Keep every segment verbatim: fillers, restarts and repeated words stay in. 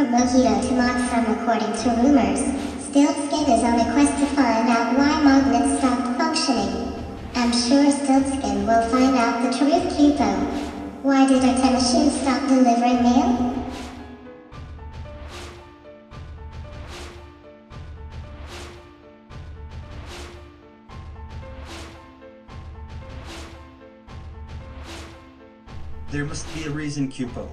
From Mojito to Moxum, according to rumors, Stiltskin is on a quest to find out why Mognet stopped functioning. I'm sure Stiltskin will find out the truth, Cupo. Why did our time machine stop delivering mail? There must be a reason, Cupo.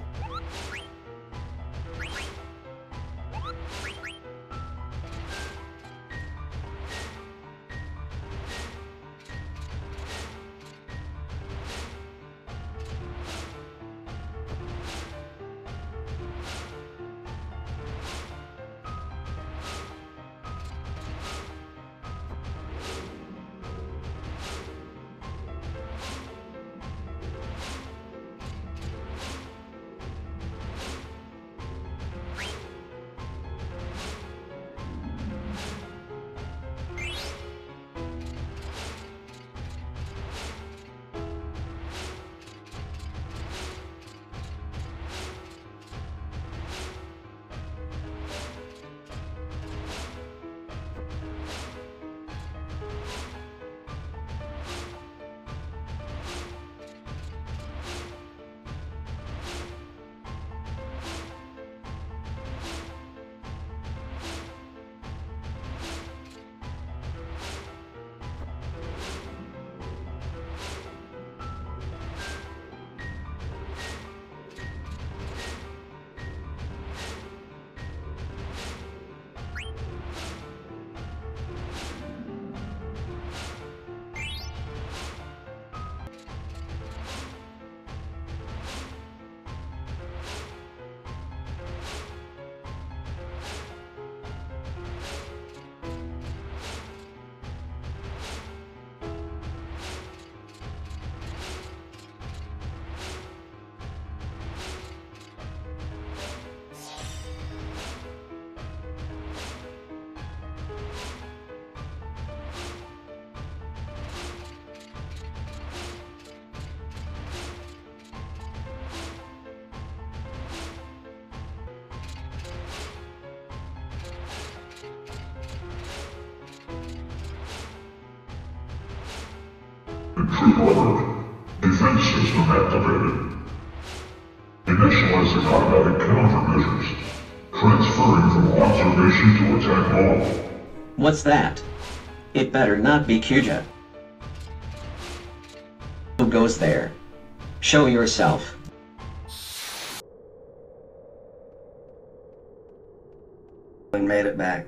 Entry ordered. Defense system activated. Initializing automatic countermeasures. Transferring from observation to attack mode. What's that? It better not be Kuja. Who goes there? Show yourself. We made it back.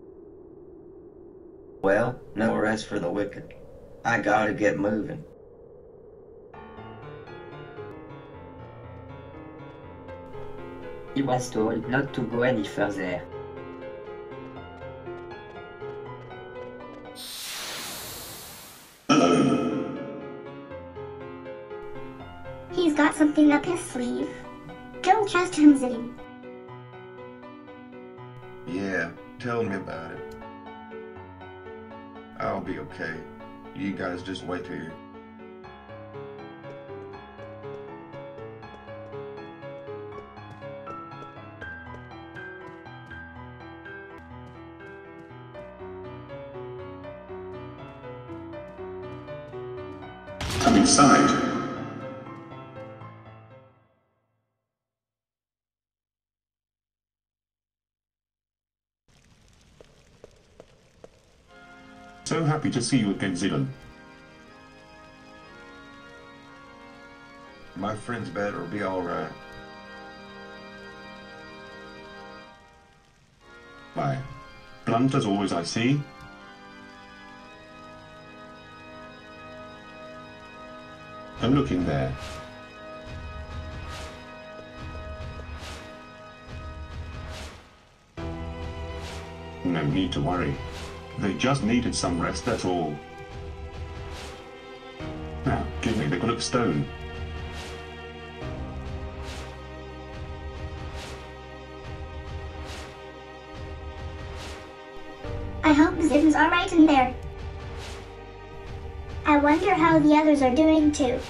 Well, no rest for the wicked. I gotta get moving. He was told not to go any further. He's got something up his sleeve. Don't trust him, Zing. Yeah, tell me about it. I'll be okay. You guys just wait here. Come inside. So happy to see you again, Zidane. My friend's better be alright. Why, blunt as always I see. I'm looking there. No need to worry. They just needed some rest, that's all. Now, give me the Gluck stone. I hope Zim's alright in there. I wonder how the others are doing too.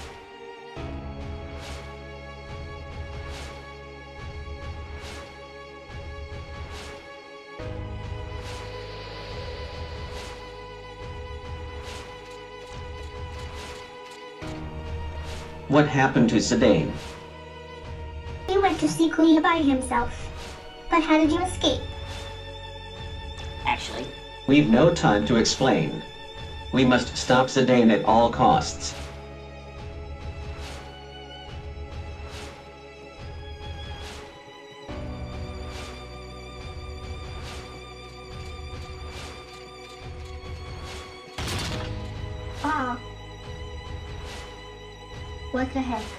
What happened to Zidane? He went to see Clea by himself. But how did you escape? Actually, We've no time to explain. We must stop Zidane at all costs. Ah. What the heck?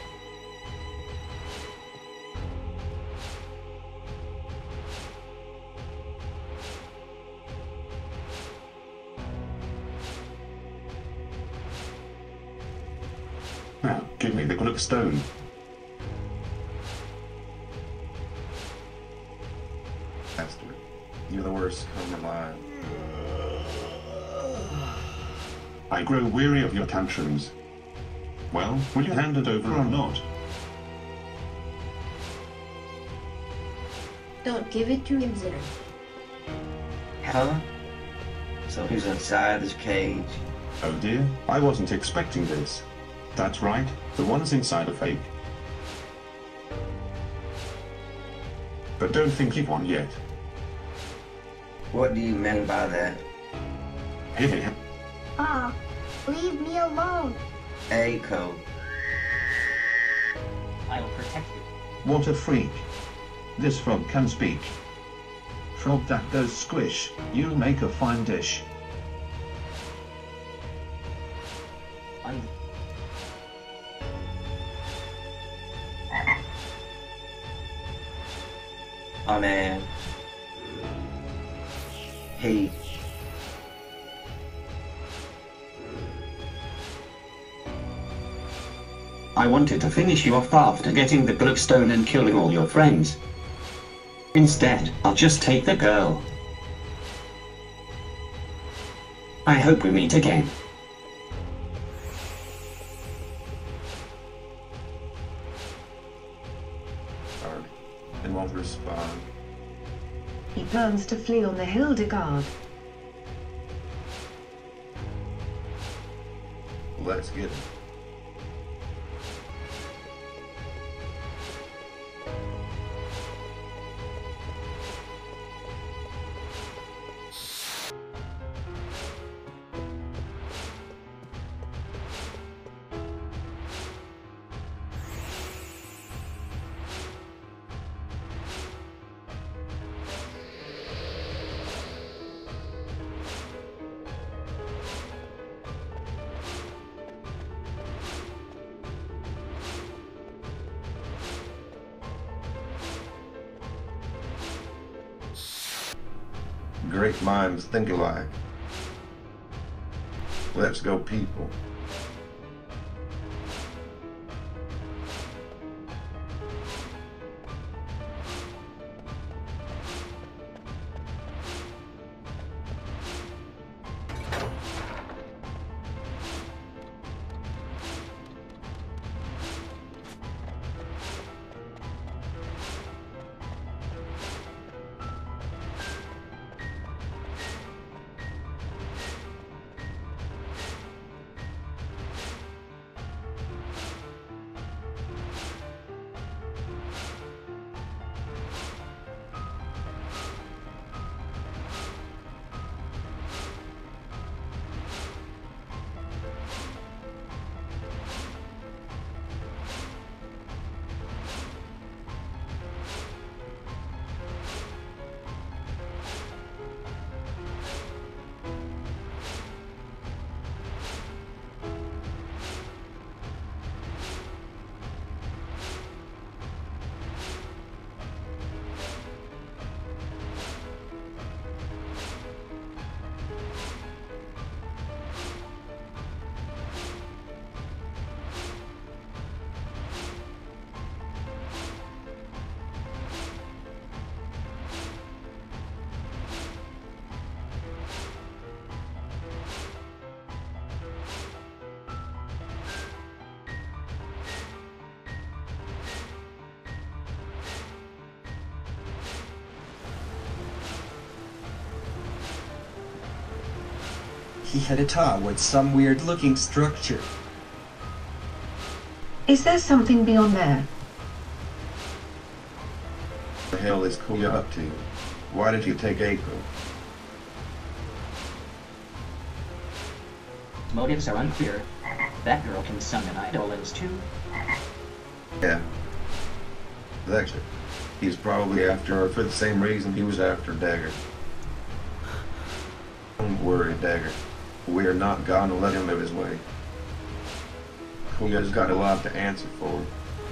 Now, give me the Gluckstone. Bastard. You're the worst come alive. I grow weary of your tantrums. Well, will you hand it over or not? Don't give it to him, Zidane. Huh? So who's inside this cage? Oh dear, I wasn't expecting this. That's right, the ones inside are fake. But don't think you've won yet. What do you mean by that? Here, Ah. Leave me alone. Echo. I will protect you. What a freak. This frog can speak. Frog that goes squish, you'll make a fine dish. Un- Oh man. He. I wanted to finish you off after getting the Gluckstone and killing all your friends. Instead, I'll just take the girl. I hope we meet again. Or it won't respond. He plans to flee on the Hildegard. Let's get him. Great minds think alike. Let's go, people. He headed toward some weird-looking structure. Is there something beyond there? What the hell is Kuya up to? Why did you take Eiko? Motives are unclear. That girl can summon Eidolons too. Yeah. Actually, he's probably after her for the same reason he was after Dagger. Don't worry, Dagger. We are not gonna let him have his way. Kuya's got a lot to answer for.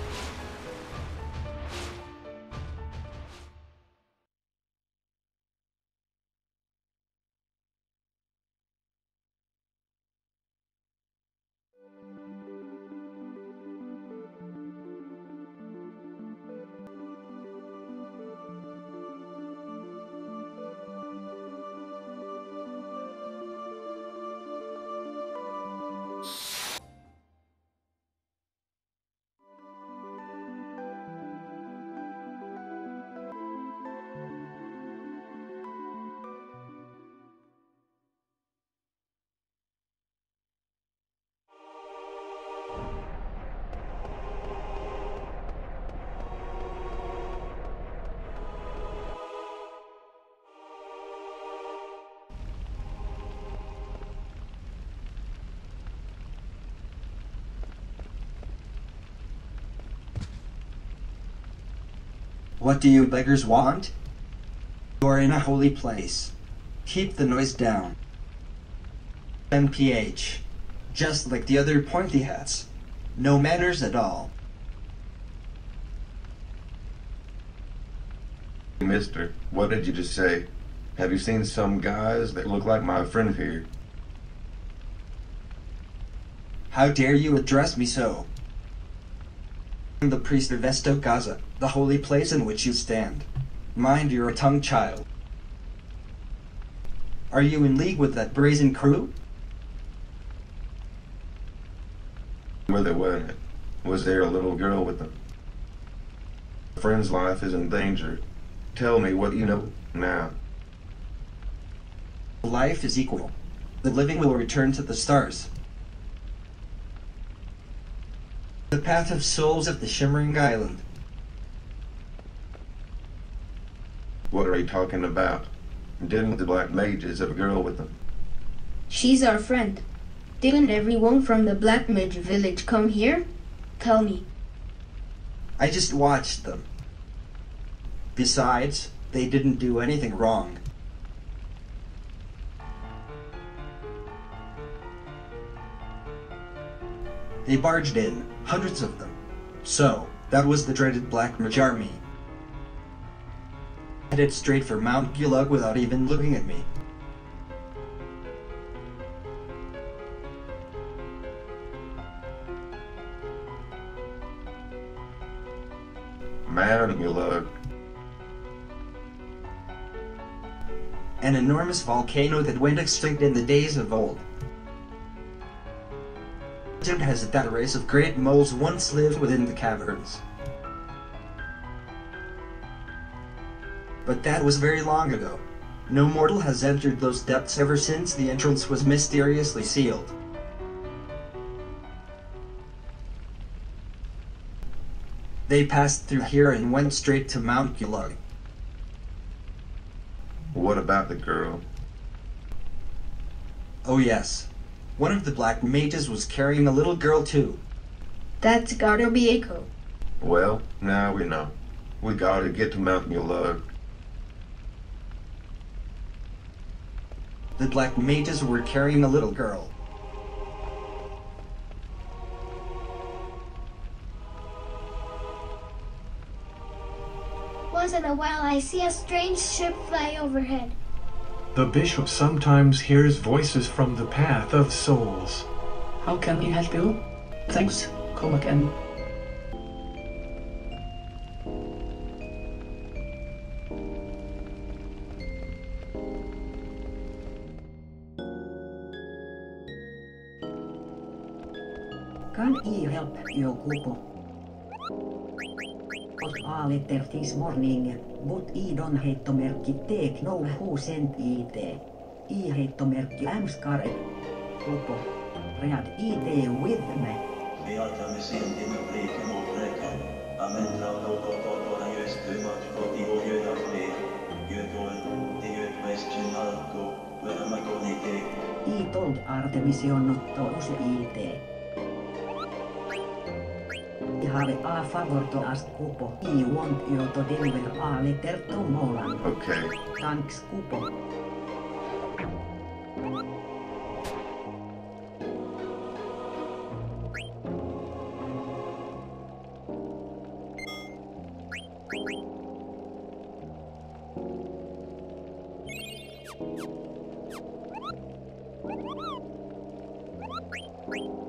What do you beggars want? You are in a holy place. Keep the noise down. M P H. Just like the other pointy hats. No manners at all. Mister, what did you just say? Have you seen some guys that look like my friend here? How dare you address me so? I'm the priest of Estokaza, the holy place in which you stand. Mind your tongue, child. Are you in league with that brazen crew? Where they went? Was there a little girl with them? A friend's life is in danger. Tell me what you know now. Life is equal. The living will return to the stars. The path of souls of the Shimmering Island. What are you talking about? Didn't the Black Mages have a girl with them? She's our friend. Didn't everyone from the Black Mage village come here? Tell me. I just watched them. Besides, they didn't do anything wrong. They barged in, hundreds of them. So, that was the dreaded Black Mage army. Headed straight for Mount Gulug without even looking at me. Mount Gulug. An enormous volcano that went extinct in the days of old. Legend has it that a race of great moles once lived within the caverns. But that was very long ago. No mortal has entered those depths ever since the entrance was mysteriously sealed. They passed through here and went straight to Mount Gulug. What about the girl? Oh yes. One of the Black Mages was carrying a little girl too. That's gotta be Eiko. Well, now we know. We gotta get to Mount Gulug. The Black Mages were carrying a little girl. Once in a while I see a strange ship fly overhead. The bishop sometimes hears voices from the path of souls. How can he help you? Thanks. Come again. Can I help you, Kupo? A letter this morning, but I don't heittomerkki take no who sent it. I heittomerkki am scared. Kupo, read it with me. Beata me siento en el break en el break. Amen la do do do do na jest temat kodi o jedna fe. Jötol, te jöt westchen alko, vera ma konite. I told Artemision otto use I T. I have a favor to ask Kupo. I want you to deliver a letter to Molan. Okay. Thanks, Kupo. Thank you.